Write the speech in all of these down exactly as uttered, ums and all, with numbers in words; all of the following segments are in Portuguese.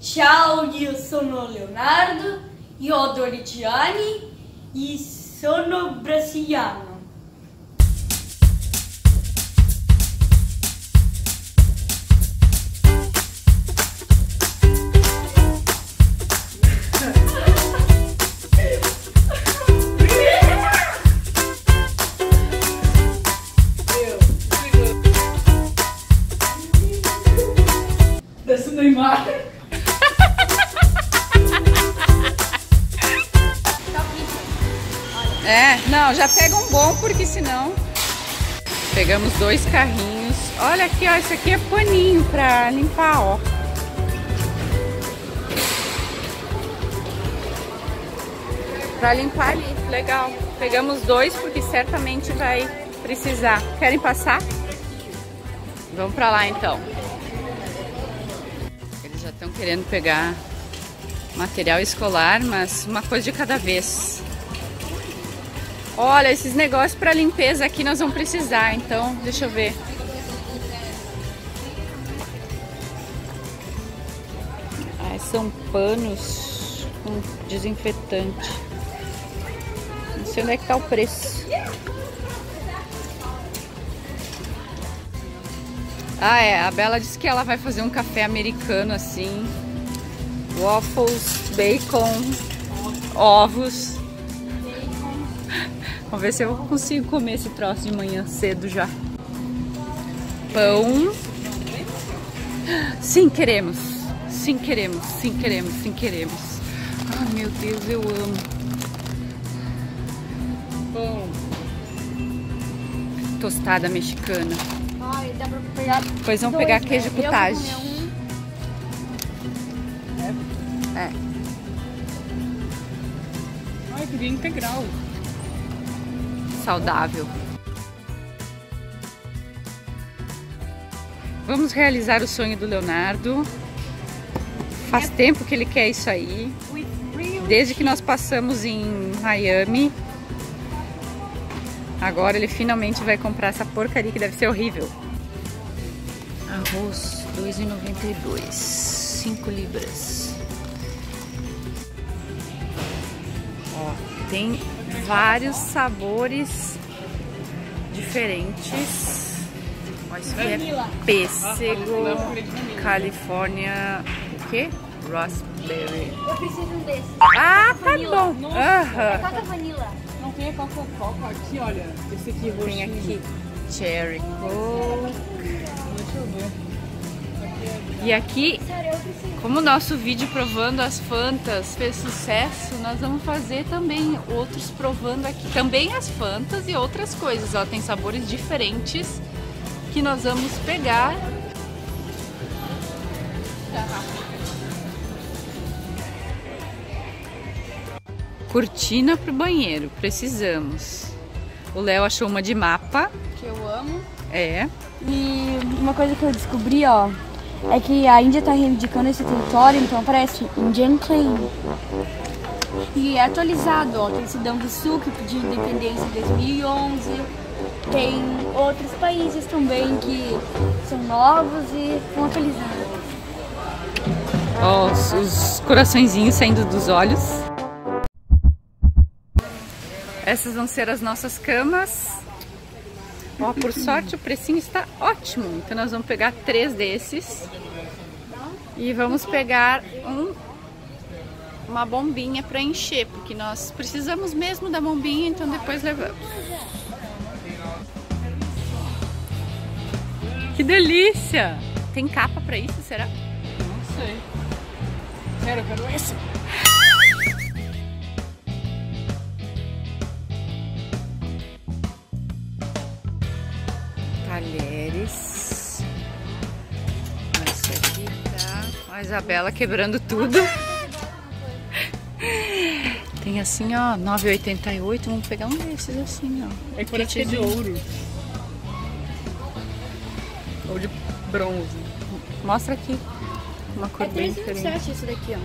Ciao, io sono Leonardo, io ho dodici anni e sono brasiliano. Desce o Neymar. É, não, já pega um bom, porque senão... Pegamos dois carrinhos. Olha aqui, ó, esse aqui é paninho pra limpar, ó. Pra limpar ali, legal. Pegamos dois, porque certamente vai precisar. Querem passar? Vamos pra lá, então. Eles já estão querendo pegar material escolar, mas uma coisa de cada vez. Olha, esses negócios para limpeza aqui nós vamos precisar, então deixa eu ver. Ah, são panos com desinfetante. Não sei onde é que tá o preço. Ah, é, a Bela disse que ela vai fazer um café americano assim. Waffles, bacon, ovos. Vamos ver se eu consigo comer esse troço de manhã cedo já. Pão. Sim, queremos. Sim, queremos. Sim, queremos. Sim, queremos. Ai, meu Deus, eu amo. Pão. Tostada mexicana. Ai, dá pra pegar. Depois vamos pegar queijo cottage. É? É. Ai, queria integral. Saudável. Vamos realizar o sonho do Leonardo. Faz tempo que ele quer isso aí. Desde que nós passamos em Miami. Agora ele finalmente vai comprar essa porcaria que deve ser horrível. Arroz dois reais e noventa e dois centavos. cinco libras. Ó, tem vários sabores diferentes. Ó, isso aqui é pêssego, Califórnia, o que? Raspberry. Eu preciso desse. Ah, tá Vanilla. bom. Aham. Coca vanilla. Não tem a Coca-Cola aqui, olha. Esse aqui roxinho. Tem aqui Cherry Coke. Deixa eu ver. E aqui, Sério, eu preciso. como o nosso vídeo provando as Fantas fez sucesso, nós vamos fazer também outros provando aqui. Também as Fantas e outras coisas. Ó, tem sabores diferentes que nós vamos pegar. Cortina pro banheiro, precisamos. O Léo achou uma de mapa. Que eu amo. É. E uma coisa que eu descobri, ó, é que a Índia tá reivindicando esse território, então aparece Indian Claim. E é atualizado, ó, tem Sudão do Sul que pediu independência em dois mil e onze. Tem outros países também que são novos e estão atualizados. Ó, os, os coraçõezinhos saindo dos olhos. Essas vão ser as nossas camas. Ó, por sorte o precinho está ótimo. Então nós vamos pegar três desses. E vamos pegar um, uma bombinha para encher, porque nós precisamos mesmo da bombinha, então depois levamos. Que delícia! Tem capa para isso, será? Não sei. Sério, eu quero esse. Talheres. Esse aqui tá. A Isabela quebrando tudo. Tem assim, ó, nove reais e oitenta e oito. Vamos pegar um desses assim, ó. É que parece que é de ouro. Ou de bronze. Mostra aqui. Uma cor É bem três vírgula diferente. sete isso daqui,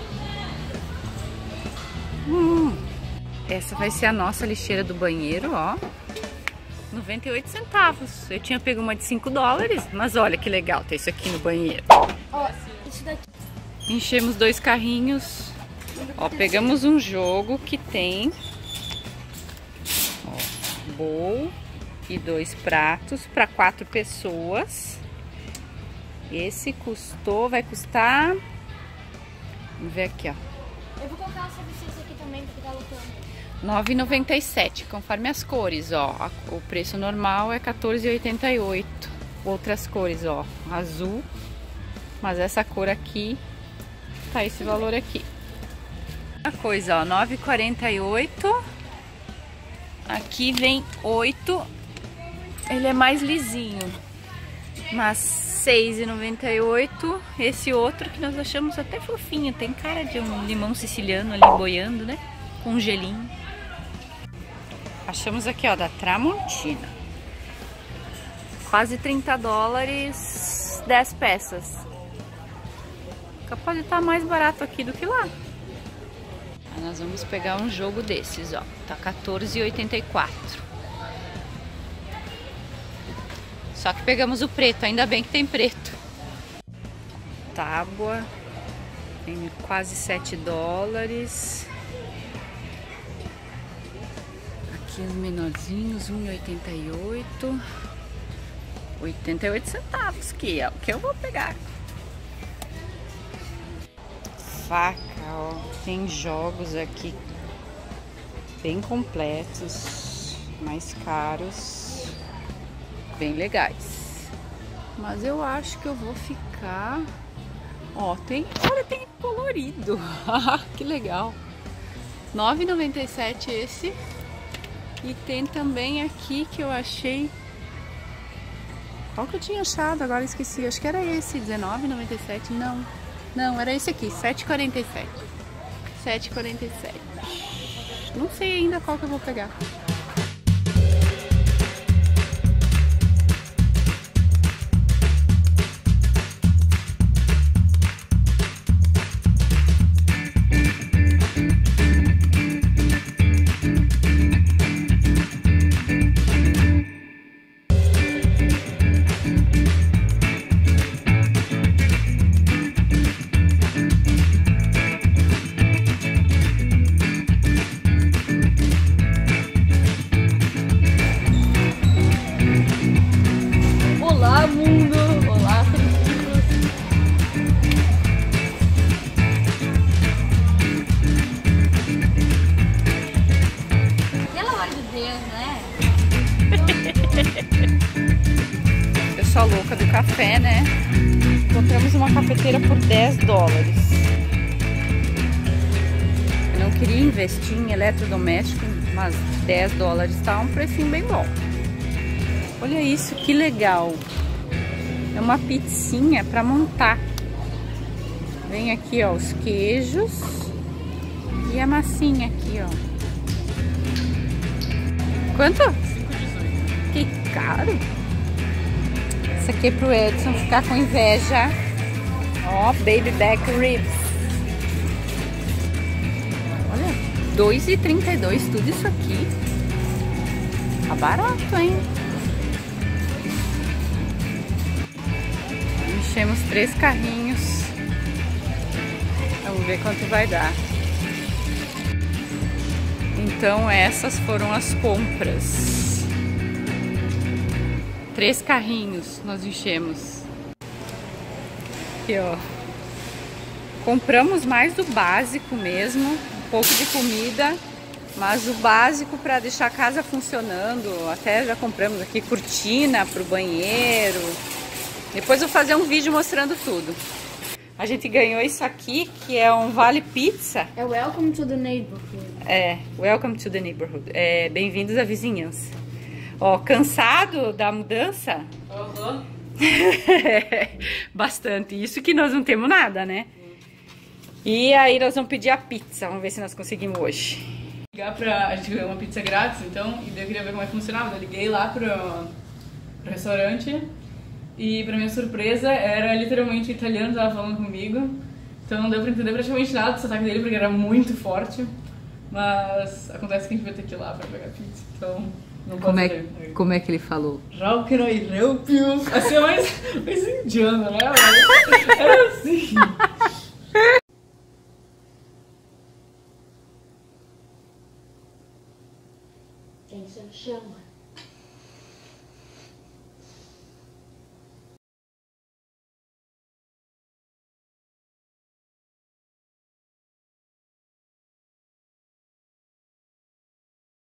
ó. Hum. Essa vai ser a nossa lixeira do banheiro, ó. noventa e oito centavos. Eu tinha pego uma de cinco dólares, mas olha que legal ter isso aqui no banheiro. Ó, isso daqui. Enchemos dois carrinhos. Ó, pegamos um jogo que tem ó, bowl e dois pratos para quatro pessoas. Esse custou, vai custar... Vamos ver aqui, ó. Eu vou colocar essa licença aqui também, porque tá lutando. nove reais e noventa e sete centavos, conforme as cores, ó. O preço normal é quatorze reais e oitenta e oito centavos. Outras cores, ó, azul. Mas essa cor aqui tá esse valor aqui. A coisa, ó, nove reais e quarenta e oito centavos. Aqui vem oito. Ele é mais lisinho, mas seis reais e noventa e oito centavos. Esse outro que nós achamos até fofinho, tem cara de um limão siciliano ali boiando, né? Com um gelinho. Achamos aqui, ó, da Tramontina. Quase trinta dólares, dez peças. Pode estar mais barato aqui do que lá. Aí nós vamos pegar um jogo desses, ó. Tá quatorze reais e oitenta e quatro centavos. Só que pegamos o preto, ainda bem que tem preto. Tábua. Tem quase sete dólares. Aqui os menorzinhos, um real e oitenta e oito centavos. oitenta e oito centavos, que é o que eu vou pegar. Faca, ó. Tem jogos aqui bem completos, mais caros, bem legais. Mas eu acho que eu vou ficar... Ó, tem... Olha, tem colorido. Que legal. nove reais e noventa e sete centavos esse. E tem também aqui que eu achei... Qual que eu tinha achado? Agora esqueci. Acho que era esse, dezenove reais e noventa e sete centavos. Não, não, era esse aqui, sete reais e quarenta e sete centavos. sete reais e quarenta e sete centavos. Não sei ainda qual que eu vou pegar. Olá, mundo! Olá, amigos! Pelo amor de Deus, né? Eu sou a louca do café, né? Encontramos uma cafeteira por dez dólares. Eu não queria investir em eletrodoméstico, mas dez dólares tá um precinho bem bom. Olha isso, que legal. É uma pizzinha para montar. Vem aqui, ó, os queijos e a massinha aqui, ó. Quanto? Que caro. Isso aqui é pro Edson ficar com inveja. Ó, baby back ribs. Olha, dois reais e trinta e dois centavos tudo isso aqui. Tá barato, hein? Enchemos três carrinhos. Vamos ver quanto vai dar. Então essas foram as compras. Três carrinhos nós enchemos. Aqui, ó. Compramos mais do básico mesmo. Um pouco de comida. Mas o básico para deixar a casa funcionando. Até já compramos aqui cortina para o banheiro. Depois eu vou fazer um vídeo mostrando tudo. A gente ganhou isso aqui, que é um vale pizza. É Welcome to the Neighborhood. É, Welcome to the Neighborhood. É, bem-vindos à vizinhança. Ó, cansado da mudança? Uhum. Bastante. Isso que nós não temos nada, né? E aí nós vamos pedir a pizza. Vamos ver se nós conseguimos hoje. Ligar pra... A gente ganhou uma pizza grátis, então, e daí eu queria ver como é que funcionava. Eu liguei lá pro, pro restaurante. E pra minha surpresa, era literalmente italiano, tava falando comigo. Então não deu pra entender praticamente nada do sotaque dele, porque era muito forte. Mas acontece que a gente vai ter que ir lá pra pegar pizza, então não posso Como é, ver. como é que ele falou? Assim é mais, mais indiano, né? Era assim. sem chama.